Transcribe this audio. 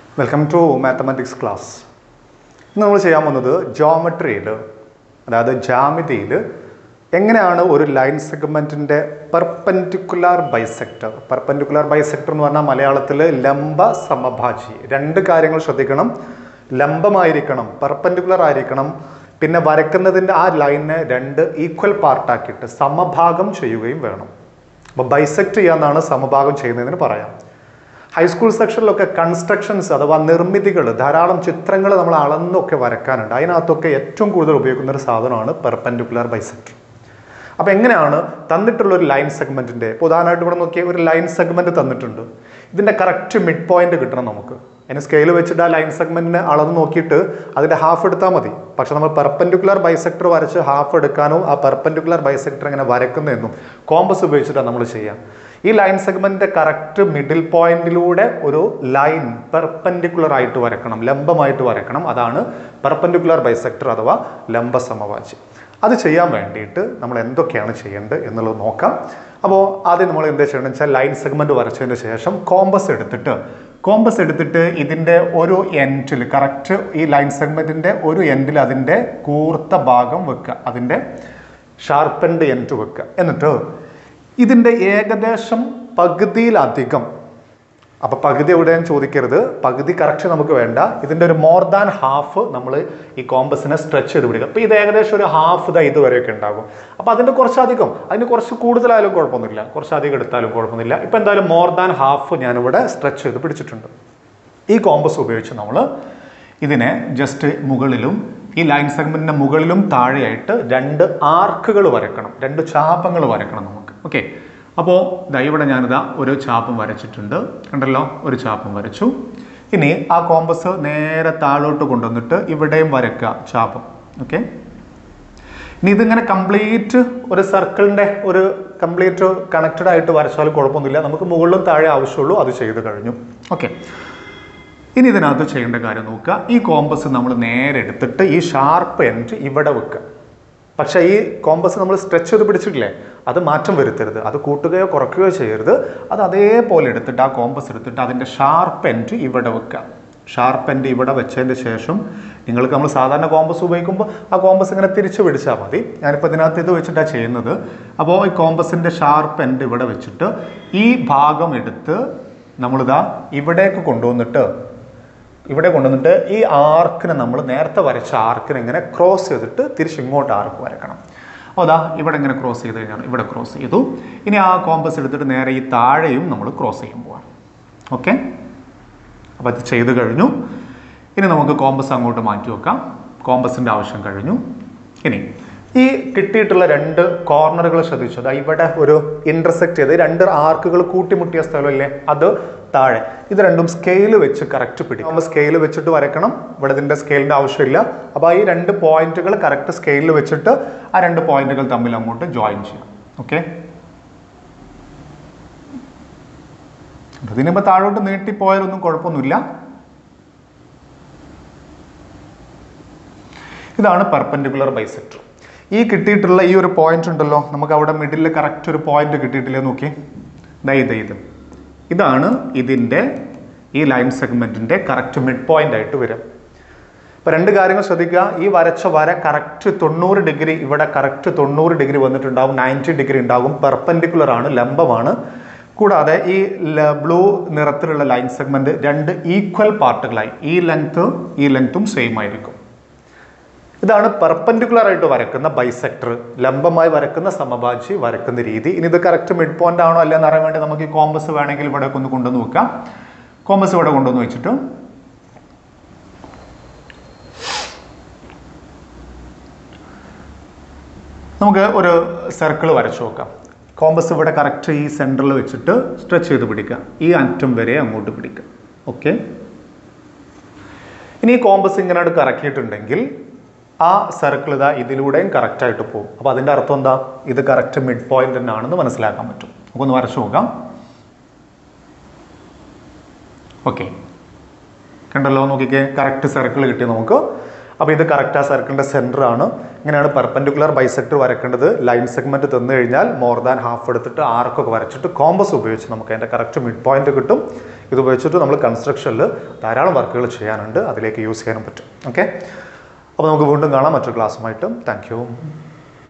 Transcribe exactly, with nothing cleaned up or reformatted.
Welcome to mathematics class. ഇന്ന് നമ്മൾ ചെയ്യാൻ പോകുന്നത് ജോമെട്രിയിൽ, അതായത് ജാമിതിയിൽ എങ്ങനെയാണ് ഒരു ലൈൻ സെഗ്മെൻറ്റിൻ്റെ പെർപെൻഡിക്കുലർ ബൈസെക്ടർ. പെർപെൻഡിക്കുലർ ബൈസെക്ടർ എന്ന് പറഞ്ഞാൽ മലയാളത്തിൽ ലംബ സമഭാജി. രണ്ട് കാര്യങ്ങൾ ശ്രദ്ധിക്കണം: ലംബമായിരിക്കണം, പെർപെൻഡിക്കുലർ ആയിരിക്കണം, പിന്നെ വരയ്ക്കുന്നതിൻ്റെ ആ ലൈനെ രണ്ട് ഈക്വൽ പാർട്ടാക്കിയിട്ട് സമഭാഗം ചെയ്യുകയും വേണം. അപ്പോൾ ബൈസെക്ട് ചെയ്യാന്നാണ് സമഭാഗം ചെയ്യുന്നതിന് പറയാം. ഹൈസ്കൂൾ സെക്ഷനിലൊക്കെ കൺസ്ട്രക്ഷൻസ് അഥവാ നിർമ്മിതികൾ, ധാരാളം ചിത്രങ്ങൾ നമ്മൾ അളന്നൊക്കെ വരയ്ക്കാനുണ്ട്. അതിനകത്തൊക്കെ ഏറ്റവും കൂടുതൽ ഉപയോഗിക്കുന്ന ഒരു സാധനമാണ് പെർപെൻഡിക്കുലർ ബൈസെക്ടർ. അപ്പോൾ എങ്ങനെയാണ് തന്നിട്ടുള്ള ഒരു ലൈൻ സെഗ്മെൻറ്റിൻ്റെ, ഇപ്പോൾ ഉദാഹരണമായിട്ട് ഇവിടെ നോക്കിയാൽ ഒരു ലൈൻ സെഗ്മെൻറ്റ് തന്നിട്ടുണ്ട്. ഇതിൻ്റെ കറക്റ്റ് മിഡ് പോയിന്റ് കിട്ടണം നമുക്ക്. അതിന് സ്കെയിൽ വെച്ചിട്ട് ആ ലൈൻ സെഗ്മെൻറ്റിനെ അളന്ന് നോക്കിയിട്ട് അതിൻ്റെ ഹാഫ് എടുത്താൽ മതി. പക്ഷെ നമ്മൾ പെർപെൻഡിക്കുലർ ബൈസെക്ടർ വരച്ച് ഹാഫ് എടുക്കാനോ ആ പെർപെൻഡിക്കുലർ ബൈസെക്ടർ എങ്ങനെ വരക്കുന്നതെന്നും കോമ്പസ് ഉപയോഗിച്ചിട്ടാണ് നമ്മൾ ചെയ്യാം. ഈ ലൈൻ സെഗ്മെന്റിന്റെ കറക്റ്റ് മിഡിൽ പോയിന്റിലൂടെ ഒരു ലൈൻ പെർപെൻഡിക്കുലർ ആയിട്ട് വരക്കണം, ലംബമായിട്ട് വരക്കണം. അതാണ് പെർപെൻഡിക്കുലർ ബൈസെക്ടർ അഥവാ ലംബ സമവാചി. അത് ചെയ്യാൻ വേണ്ടിയിട്ട് നമ്മൾ എന്തൊക്കെയാണ് ചെയ്യേണ്ടത് എന്നുള്ളത് നോക്കാം. അപ്പോൾ ആദ്യം നമ്മൾ എന്താ ചെയ്യണമെന്ന് വെച്ചാൽ ലൈൻ സെഗ്മെന്റ് വരച്ചതിന് ശേഷം കോമ്പസ് എടുത്തിട്ട് കോമ്പസ് എടുത്തിട്ട് ഇതിൻ്റെ ഒരു എൻഡിൽ, കറക്റ്റ് ഈ ലൈൻ സെഗ്മെന്റിന്റെ ഒരു എൻഡിൽ അതിൻ്റെ കൂർത്ത ഭാഗം വെക്കുക, അതിൻ്റെ ഷാർപ്പൻഡ് എൻഡ് വെക്കുക. എന്നിട്ട് ഇതിൻ്റെ ഏകദേശം പകുതിയിലധികം, അപ്പോൾ പകുതി എവിടെയും ചോദിക്കരുത്, പകുതി കറക്റ്റ് നമുക്ക് വേണ്ട, ഇതിൻ്റെ ഒരു മോർ ദാൻ ഹാഫ് നമ്മൾ ഈ കോമ്പസിനെ സ്ട്രെച്ച് ചെയ്ത് പിടിക്കുക. അപ്പോൾ ഇത് ഏകദേശം ഒരു ഹാഫ് ദ ഇതുവരെയൊക്കെ ഉണ്ടാകും. അപ്പോൾ അതിൻ്റെ കുറച്ചധികം, അതിന് കുറച്ച് കൂടുതലായാലും കുഴപ്പമൊന്നുമില്ല, കുറച്ചധികം എടുത്താലും കുഴപ്പമൊന്നുമില്ല. ഇപ്പോൾ എന്തായാലും മോർ ദാൻ ഹാഫ് ഞാനിവിടെ സ്ട്രെച്ച് ചെയ്ത് പിടിച്ചിട്ടുണ്ട്. ഈ കോമ്പസ് ഉപയോഗിച്ച് നമ്മൾ ഇതിനെ ജസ്റ്റ് മുകളിലും ഈ ലൈൻ സെഗ്മെന്റിന്റെ മുകളിലും താഴെയായിട്ട് രണ്ട് ആർക്കുകൾ വരക്കണം, രണ്ട് ചാപങ്ങൾ വരക്കണം നമുക്ക്. ഓക്കെ, അപ്പോൾ ഇതാ ഇവിടെ ഞാനിതാ ഒരു ചാപം വരച്ചിട്ടുണ്ട്, കണ്ടല്ലോ, ഒരു ചാപം വരച്ചു. ഇനി ആ കോമ്പസ് നേരെ താഴോട്ട് കൊണ്ടുവന്നിട്ട് ഇവിടെയും വരക്കുക ചാപം. ഓക്കെ, ഇനി ഇതിങ്ങനെ കംപ്ലീറ്റ് ഒരു സർക്കിളിന്റെ ഒരു കംപ്ലീറ്റ് കണക്റ്റഡ് ആയിട്ട് വരച്ചാലും കുഴപ്പമൊന്നുമില്ല, നമുക്ക് മുകളിലും താഴെ ആവശ്യമുള്ളൂ. അത് ചെയ്ത് കഴിഞ്ഞു. ഓക്കെ, ഇനി ഇതിനകത്ത് ചെയ്യേണ്ട കാര്യം നോക്കുക. ഈ കോമ്പസ് നമ്മൾ നേരെ എടുത്തിട്ട് ഈ ഷാർപ്പ് എൻഡ് ഇവിടെ വെക്കുക. പക്ഷേ ഈ കോമ്പസ് നമ്മൾ സ്ട്രെച്ച് ചെയ്ത് പിടിച്ചിട്ടില്ലേ, അത് മാറ്റം വരുത്തരുത്, അത് കൂട്ടുകയോ കുറയ്ക്കുകയോ ചെയ്യരുത്. അത് അതേപോലെ എടുത്തിട്ട് ആ കോമ്പസ് എടുത്തിട്ട് അതിൻ്റെ ഷാർപ്പ് എൻഡ് ഇവിടെ വെക്കുക. ഷാർപ്പ് എൻഡ് ഇവിടെ വെച്ചതിന് ശേഷം നിങ്ങൾക്ക് നമ്മൾ സാധാരണ കോമ്പസ് ഉപയോഗിക്കുമ്പോൾ ആ കോമ്പസ് ഇങ്ങനെ തിരിച്ച് പിടിച്ചാൽ മതി. ഞാനിപ്പോൾ ഇതിനകത്ത് ഇത് വെച്ചിട്ടാണ് ചെയ്യുന്നത്. അപ്പോൾ ഈ കോമ്പസിൻ്റെ ഷാർപ്പ് എൻഡ് ഇവിടെ വെച്ചിട്ട് ഈ ഭാഗം എടുത്ത് നമ്മളിതാ ഇവിടേക്ക് കൊണ്ടുവന്നിട്ട് ഇവിടെ കൊണ്ടുവന്നിട്ട് ഈ ആർക്കിനെ, നമ്മൾ നേരത്തെ വരച്ച ആർക്കിനെ ഇങ്ങനെ ക്രോസ് ചെയ്തിട്ട് തിരിച്ച് ഇങ്ങോട്ട് ആർക്ക് വരക്കണം. അപ്പോൾ അതാ ഇവിടെ ഇങ്ങനെ ക്രോസ് ചെയ്ത് കഴിഞ്ഞാൽ ഇവിടെ ക്രോസ് ചെയ്തു. ഇനി ആ കോമ്പസ് എടുത്തിട്ട് നേരെ ഈ താഴെയും നമ്മൾ ക്രോസ് ചെയ്യാൻ പോവാം. ഓക്കെ, അപ്പോൾ അത് ചെയ്ത് കഴിഞ്ഞു. ഇനി നമുക്ക് കോമ്പസ് അങ്ങോട്ട് മാറ്റി വെക്കാം. കോമ്പസിൻ്റെ ആവശ്യം കഴിഞ്ഞു. ഇനി ഈ കിട്ടിയിട്ടുള്ള രണ്ട് കോർണറുകൾ ശ്രദ്ധിച്ചു. അതാ ഇവിടെ ഒരു ഇന്റർസെക്ട് ചെയ്ത് രണ്ട് ആർക്കുകൾ കൂട്ടിമുട്ടിയ സ്ഥലമല്ലേ, അത് താഴെ. ഇത് രണ്ടും സ്കെയിൽ വെച്ച് കറക്റ്റ് പിടിക്കും. നമ്മൾ സ്കെയിൽ വെച്ചിട്ട് വരക്കണം. ഇവിടെ ഇതിൻ്റെ സ്കെയിലിൻ്റെ ആവശ്യമില്ല. അപ്പോൾ ഈ രണ്ട് പോയിന്റുകൾ കറക്റ്റ് സ്കെയിലിൽ വെച്ചിട്ട് ആ രണ്ട് പോയിന്റുകൾ തമ്മിൽ അങ്ങോട്ട് ജോയിൻ ചെയ്യാം. ഓക്കെ, ഇതിനിപ്പോൾ താഴോട്ട് നീട്ടിപ്പോയാലൊന്നും കുഴപ്പമൊന്നുമില്ല. ഇതാണ് പെർപെൻഡിക്കുലർ ബൈസെക്ടർ. ഈ കിട്ടിയിട്ടുള്ള ഈ ഒരു പോയിന്റ് ഉണ്ടല്ലോ, നമുക്ക് അവിടെ മിഡിൽ കറക്റ്റ് ഒരു പോയിന്റ് കിട്ടിയിട്ടില്ലേ, നോക്കി, ദാ ഇത് ഇത് ഇതാണ് ഇതിൻ്റെ ഈ ലൈൻ സെഗ്മെന്റിന്റെ കറക്റ്റ് മിഡ് പോയിന്റ് ആയിട്ട് വരും. ഇപ്പൊ രണ്ട് കാര്യങ്ങൾ ശ്രദ്ധിക്കുക. ഈ വരച്ച വര കറക്റ്റ് തൊണ്ണൂറ് ഡിഗ്രി, ഇവിടെ കറക്റ്റ് തൊണ്ണൂറ് ഡിഗ്രി വന്നിട്ടുണ്ടാവും, നയൻറ്റി ഡിഗ്രി ഉണ്ടാകും, പെർപെൻഡിക്കുലർ ആണ്, ലംബമാണ്. കൂടാതെ ഈ ബ്ലൂ നിറത്തിലുള്ള ലൈൻ സെഗ്മെന്റ് രണ്ട് ഈക്വൽ പാർട്ടുകളായി, ഈ ലെങ്ത് ഈ ലെങ്ത്തും സെയിം ആയിരിക്കും. ഇതാണ് പെർപെൻഡിക്കുലർ ആയിട്ട് വരക്കുന്ന ബൈസെക്ടർ, ലംബമായി വരക്കുന്ന സമഭാജി വരക്കുന്ന രീതി. ഇനി ഇത് കറക്റ്റ് മിഡ് പോയിന്റ് ആണോ അല്ലെന്ന് അറിയാൻ വേണ്ടി നമുക്ക് ഈ കോമ്പസ് വേണമെങ്കിൽ ഇവിടെ ഒന്ന് കൊണ്ടുവന്ന് വെക്കാം. കോമ്പസ് ഇവിടെ കൊണ്ടുവന്ന് വെച്ചിട്ട് നമുക്ക് ഒരു സർക്കിൾ വരച്ചു നോക്കാം. കോമ്പസ് ഇവിടെ കറക്റ്റ് ഈ സെന്ററിൽ വെച്ചിട്ട് സ്ട്രെച്ച് ചെയ്ത് പിടിക്കുക, ഈ അറ്റം വരെ അങ്ങോട്ട് പിടിക്കുക. ഓക്കെ, ഇനി ഈ കോമ്പസ് ഇങ്ങനെ കറക്കിയിട്ടുണ്ടെങ്കിൽ ആ സർക്കിൾ ഇതാ ഇതിലൂടെയും കറക്റ്റായിട്ട് പോകും. അപ്പോൾ അതിൻ്റെ അർത്ഥം എന്താ, ഇത് കറക്റ്റ് മിഡ് പോയിന്റ് തന്നെയാണെന്ന് മനസ്സിലാക്കാൻ പറ്റും. നമുക്കൊന്ന് വരച്ചു നോക്കാം. ഓക്കെ, കണ്ടല്ലോ, നോക്കിക്കേ, കറക്റ്റ് സർക്കിൾ കിട്ടി നമുക്ക്. അപ്പോൾ ഇത് കറക്റ്റ് ആ സർക്കിളിൻ്റെ സെൻറ്റർ ആണ്. ഇങ്ങനെയാണ് പെർപെൻഡിക്കുലർ ബൈസെക്ടർ വരക്കേണ്ടത്. ലൈൻ സെഗ്മെൻറ്റ് തന്നു കഴിഞ്ഞാൽ മോർ ദാൻ ഹാഫ് എടുത്തിട്ട് ആർക്കൊക്കെ വരച്ചിട്ട് കോമ്പസ് ഉപയോഗിച്ച് നമുക്ക് അതിൻ്റെ കറക്റ്റ് മിഡ് പോയിന്റ് കിട്ടും. ഇത് ഉപയോഗിച്ചിട്ട് നമ്മൾ കൺസ്ട്രക്ഷനിൽ ധാരാളം വർക്കുകൾ ചെയ്യാനുണ്ട്, അതിലേക്ക് യൂസ് ചെയ്യാനും പറ്റും. ഓക്കെ, അപ്പോൾ നമുക്ക് വീണ്ടും കാണാം മറ്റൊരു ക്ലാസ്സുമായിട്ടും. Thank you.